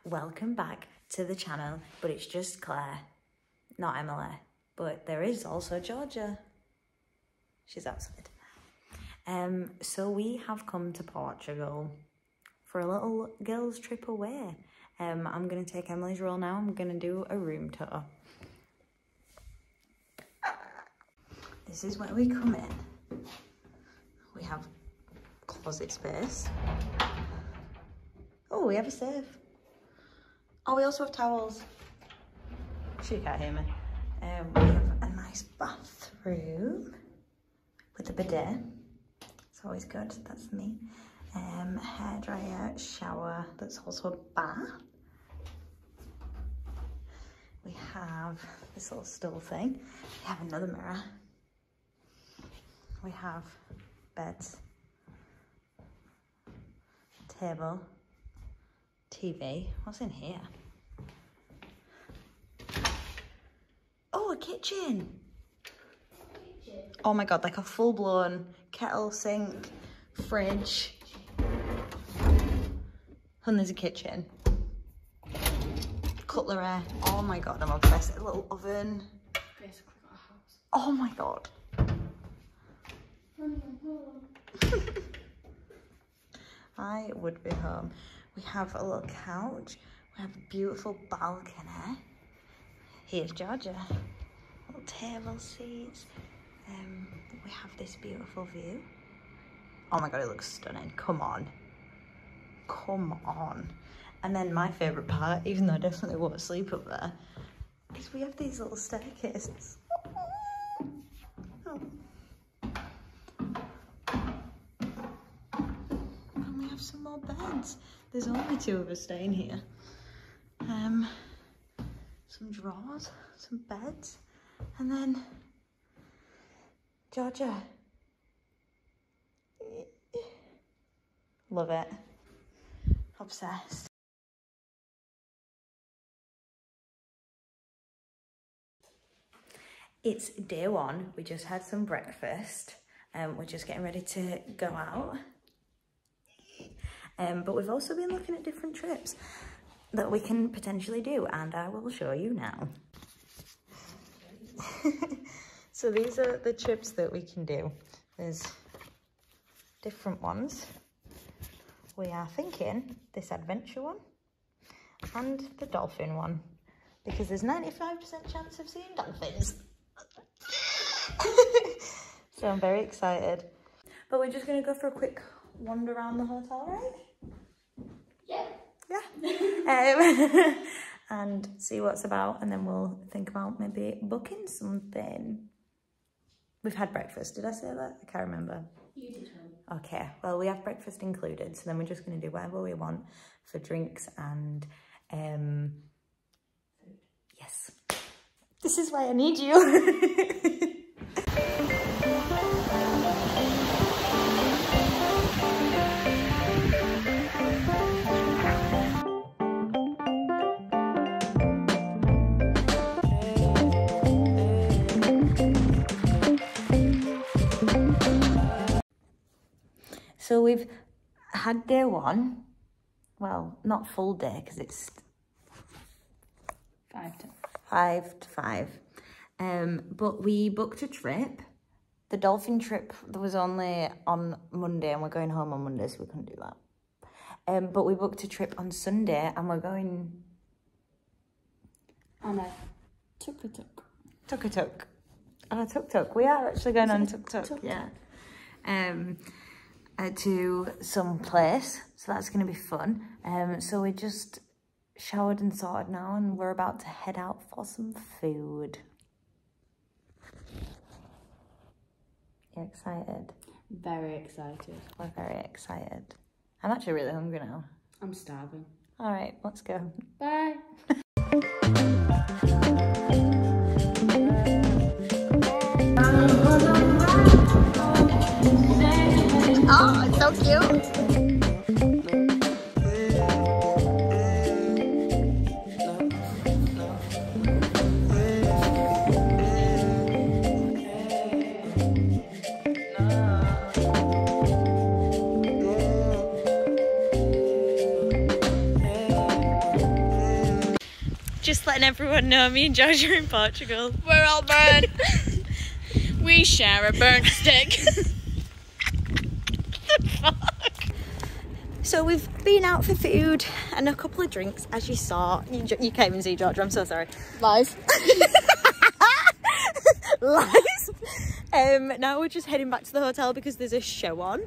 welcome back to the channel, but it's just Claire, not Emily, but there is also Georgia. She's outside. So we have come to Portugal for a little girls trip away. I'm going to take Emily's role now. I'm going to do a room tour. This is where we come in. We have closet space. Oh, we have a safe. Oh, we also have towels. She can't hear me. We have a nice bathroom with a bidet. It's always good. That's me. Hairdryer, shower. That's also a bath. We have this little stool thing. We have another mirror. We have beds, table, TV. What's in here? Oh, a kitchen. Oh my God, like a full-blown kettle, sink, fridge. And there's a kitchen. Cutlery. Oh my God, I'm obsessed. A little oven. Basically got a house. Oh my God. I would be home. We have a little couch. We have a beautiful balcony. Here's Georgia. Little table seats. We have this beautiful view. Oh my God, it looks stunning. Come on. Come on. And then my favourite part, even though I definitely won't sleep up there, is we have these little staircases. Oh. And we have some more beds. There's only 2 of us staying here. Some drawers, some beds, and then Georgia. Love it. Obsessed. It's day 1. We just had some breakfast. We're just getting ready to go out. But we've also been looking at different trips that we can potentially do, and I will show you now. So these are the trips that we can do. There's different ones. We are thinking this adventure one and the dolphin one, because there's 95% chance of seeing dolphins. So I'm very excited. But we're just gonna go for a quick wander around the hotel, right? Yeah. Yeah. And see what's about, and then we'll think about maybe booking something. We've had breakfast. Did I say that? I can't remember. You did. Okay, well, we have breakfast included, so then we're just going to do whatever we want for drinks and food. Yes. This is why I need you. So we've had day 1, well, not full day because it's 5 to 5. But we booked a trip. The dolphin trip was only on Monday, and we're going home on Monday, so we couldn't do that. But we booked a trip on Sunday, and we're going on a tuk-tuk. Tuk-tuk. On a tuk-tuk. We are actually going on tuk-tuk, yeah. To some place, so that's going to be fun. So we just showered and sorted now, and we're about to head out for some food. You excited? Very excited. We're very excited. I'm actually really hungry now. I'm starving. All right, let's go. Bye. Oh, it's so cute. letting everyone know me and Josh are in Portugal. We're all burnt. We share a burnt stick. So we've been out for food and a couple of drinks, as you saw. You can't even see Georgia, I'm so sorry. Lies. Lies. Now we're just heading back to the hotel because there's a show on.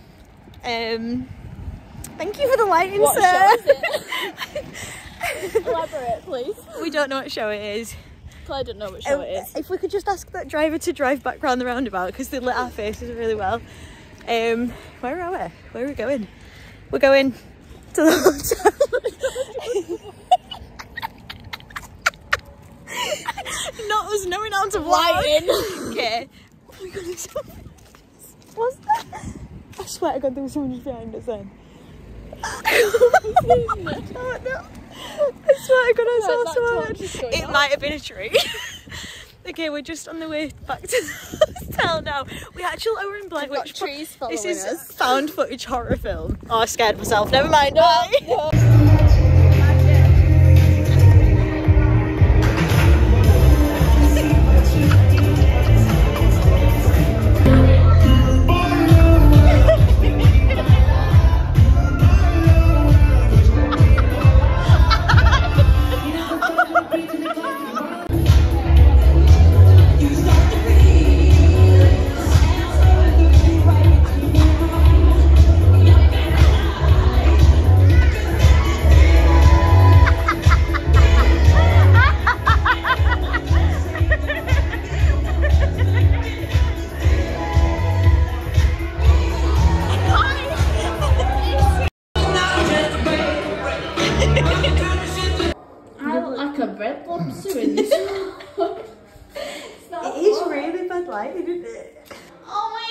Thank you for the lighting, What sir. show is it? Elaborate, please. We don't know what show it is. Claire didn't know what show it is. If we could just ask that driver to drive back round the roundabout because they lit our faces really well. Where are we? Where are we going? We're going to the hotel. Not us knowing how to Lighting. vlog. Okay. Oh my god, what's that? I swear to god there was someone just behind us then. Oh, no. I swear to god I saw someone. It might have been a tree. Okay, we're just on the way back to the hotel now. We actually are in Blair Witch. Trees following This is us. found footage horror film. Oh, I scared myself. Never mind. Bye. I look like a bread lobster in this. It is really bad lighting, isn't it? Oh, my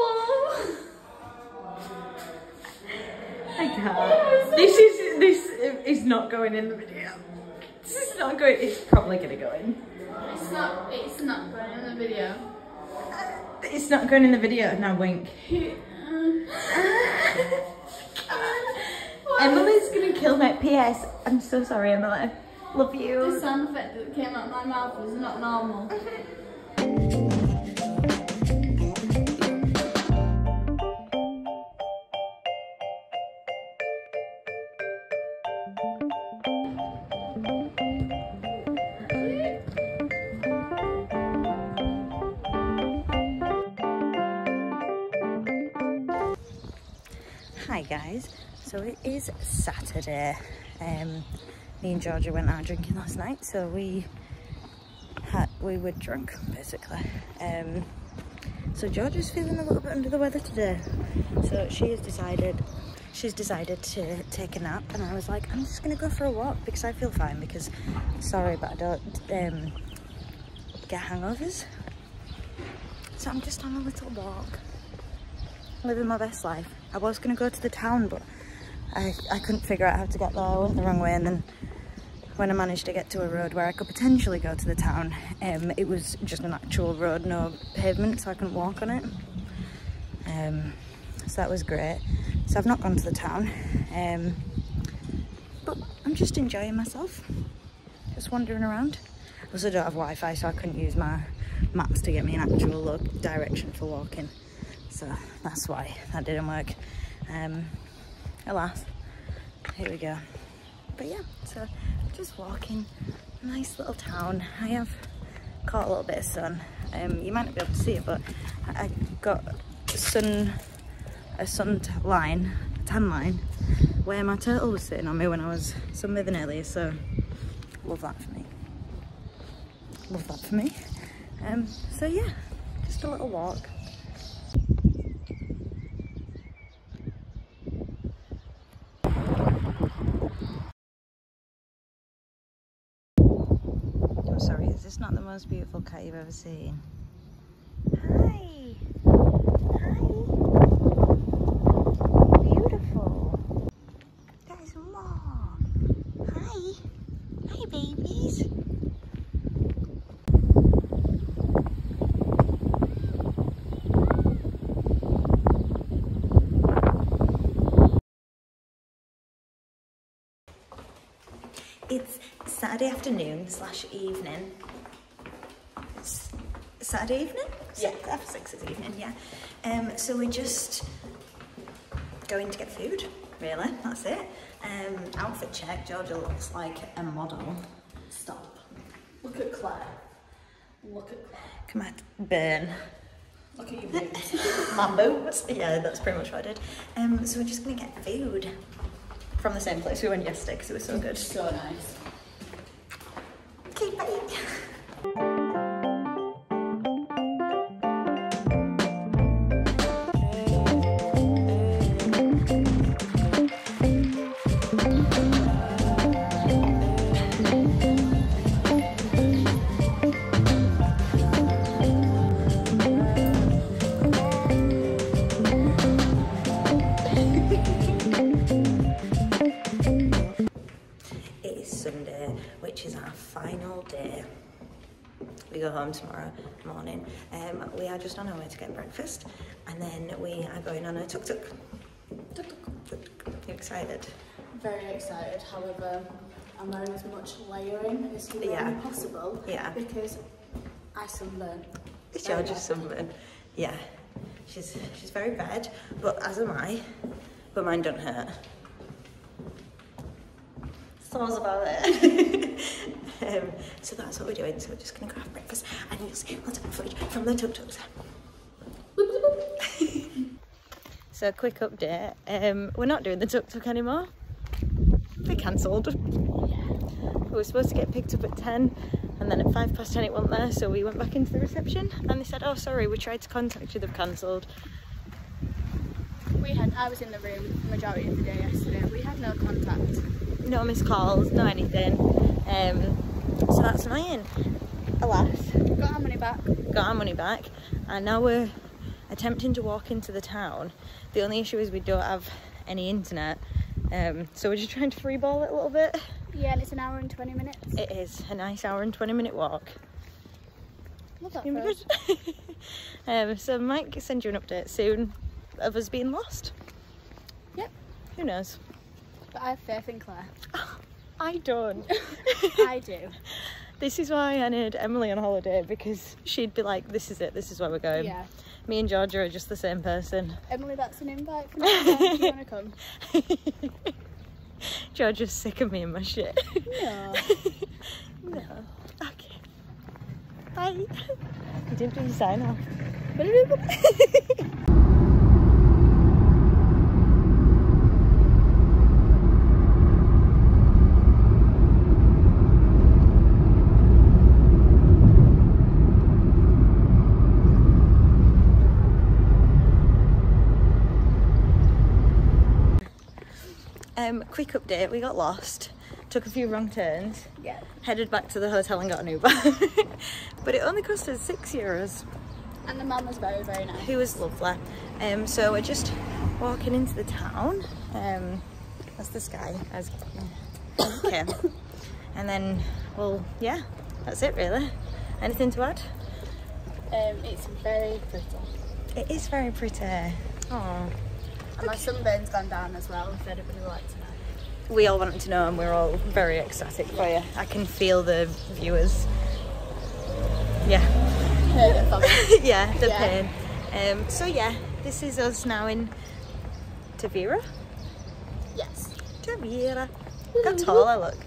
elbow! I can't. This is not going in the video. This is not going. It's probably gonna go in. It's not going in the video. It's not going in the video. Now wink. Emily's gonna kill me. P.S. I'm so sorry, Emily. Love you. The sound effect that came out of my mouth was not normal. Hi guys. So it is Saturday. Me and Georgia went out drinking last night, so we were drunk basically. So Georgia's feeling a little bit under the weather today, so she's decided to take a nap, and I was like, I'm just gonna go for a walk because I feel fine, because sorry but I don't get hangovers, so I'm just on a little walk, living my best life. I was gonna go to the town, but I couldn't figure out how to get there. I went the wrong way, and then when I managed to get to a road where I could potentially go to the town, it was just an actual road, no pavement, so I couldn't walk on it. So that was great. So I've not gone to the town, but I'm just enjoying myself, just wandering around. I also don't have Wi-Fi, so I couldn't use my maps to get me an actual direction for walking, so that's why that didn't work. Alas, here we go. But yeah, so just walking, nice little town. I have caught a little bit of sun. You might not be able to see it, but I got a tan line, where my turtle was sitting on me when I was sunbathing earlier, so love that for me. Love that for me. So yeah, just a little walk. I'm sorry, is this not the most beautiful cat you've ever seen? Hi! Hi! Beautiful! There's more! Hi! Hi, babies! It's Saturday afternoon / evening. Saturday evening? Yeah. After 6 is evening, yeah. So we're just going to get food, really, that's it. Outfit check, Georgia looks like a model. Stop. Look at Claire. Look at Claire. Come on, burn. Look at your boobs. My boots. Yeah, that's pretty much what I did. So we're just gonna get food from the same place we went yesterday because it was so good. So nice. Okay, bye. Which is our final day. We go home tomorrow morning. We are just on our way to get breakfast, and then we are going on a tuk-tuk. You excited? Very excited. However, I'm wearing as much layering as humanly possible. Yeah. Because I sunburn. It's George's sunburn. Yeah. She's very red, but as am I. But mine don't hurt. So's about it. So that's what we're doing. So we're just gonna go have breakfast and you'll see lots of footage from the tuk-tuks. So a quick update. We're not doing the tuk-tuk anymore. They cancelled. Yeah. We were supposed to get picked up at 10 and then at 10:05 it wasn't there, so we went back into the reception and they said, oh sorry, we tried to contact you, they've cancelled. I was in the room the majority of the day yesterday. We had no contact. No missed calls, no anything. So that's annoying. Alas. Got our money back. Got our money back. And now we're attempting to walk into the town. The only issue is we don't have any internet. So we're just trying to freeball it a little bit. Yeah, and it's an hour and 20 minutes. It is a nice hour and 20-minute walk. Love that for us. So Mike send you an update soon of us being lost. Yep. Who knows? But I have faith in Claire. Oh, I don't. I do. This is why I need Emily on holiday, because she'd be like, this is it, this is where we're going. Yeah. Me and Georgia are just the same person. Emily, that's an invite for next time. Do you want to come? Georgia's sick of me and my shit. No. No. Okay. Bye. You didn't do your sign off. Quick update, we got lost, took a few wrong turns, Yeah. headed back to the hotel and got an Uber. But it only cost us €6. And the mum was very, very nice. Who was lovely. So we're just walking into the town. That's the sky. Okay. And then, well, yeah, that's it really. Anything to add? It's very pretty. It is very pretty. Oh. And my sunburn's gone down as well, if anybody would like to know. We all wanted to know and we're all very ecstatic for you. I can feel the viewers. Yeah. Yeah, the pain. So yeah, this is us now in Tavira. Yes. Tavira. Look how tall I look.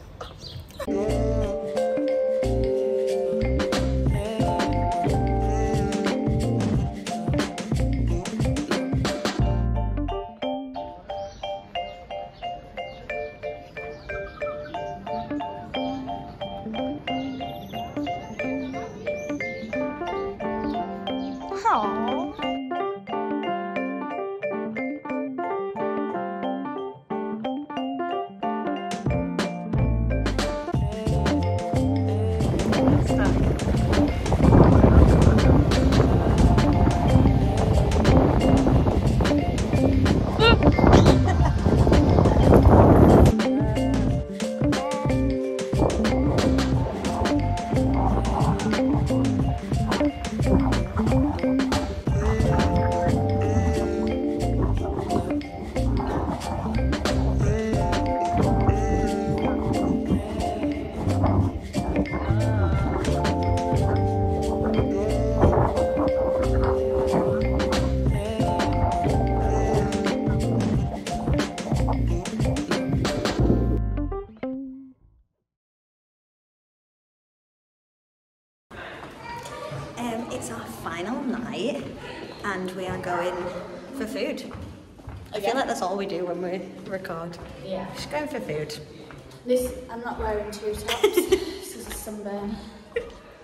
It's our final night and we are going for food. I feel like that's all we do when we record. Yeah. Just going for food. This, I'm not wearing two tops. This is a sunburn. Yeah.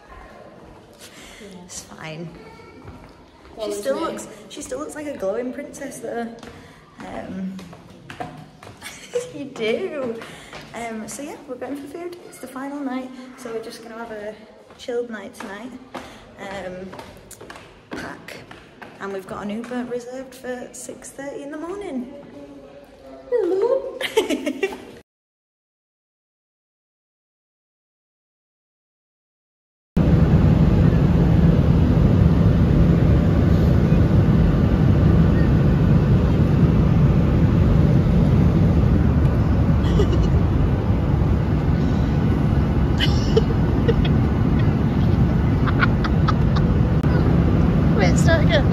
It's fine. Well, She still looks like a glowing princess though. You do. So yeah, we're going for food. It's the final night, so we're just gonna have a chilled night tonight. Pack, and we've got an Uber reserved for 6:30 in the morning. Wait, start again.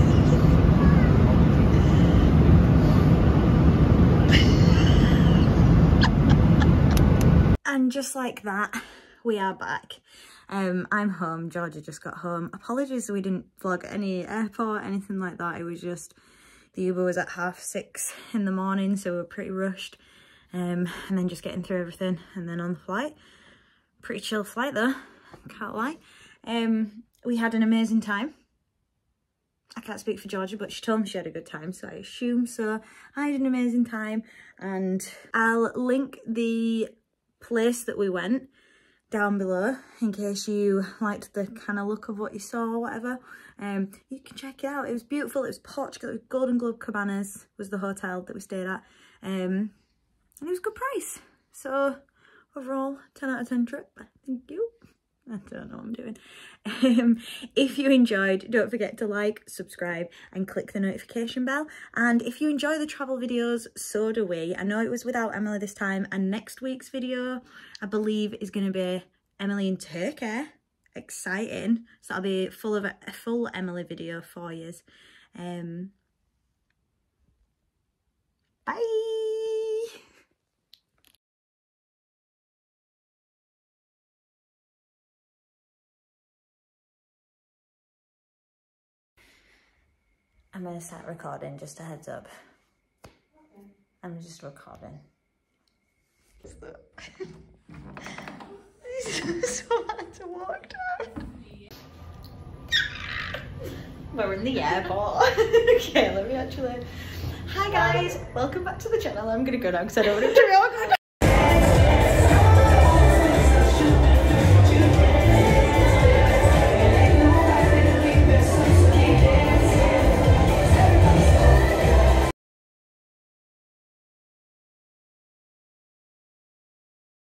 And just like that, we are back. I'm home. Georgia just got home. Apologies we didn't vlog any airport, anything like that. It was just, the Uber was at 6:30 in the morning, so we were pretty rushed. And then just getting through everything and then on the flight. Pretty chill flight though, can't lie. We had an amazing time. I can't speak for Georgia, but she told me she had a good time, so I assume so. I had an amazing time, and I'll link the place that we went down below in case you liked the kind of look of what you saw or whatever. You can check it out. It was beautiful. It was Portugal. It was Golden Globe Cabanas was the hotel that we stayed at, and it was a good price. So overall, 10 out of 10 trip. Thank you. I don't know what I'm doing. If you enjoyed, don't forget to like, subscribe and click the notification bell. And if you enjoy the travel videos, so do we. I know it was without Emily this time, and next week's video, I believe, is going to be Emily in Turkey. Exciting. So that'll be full of a full Emily video for you. Bye. I'm going to start recording, just a heads up. I'm just recording. This is so hard to walk down. We're in the airport. Okay, let me actually... Hi guys, welcome back to the channel. I'm going to go down because I don't want it to be awkward.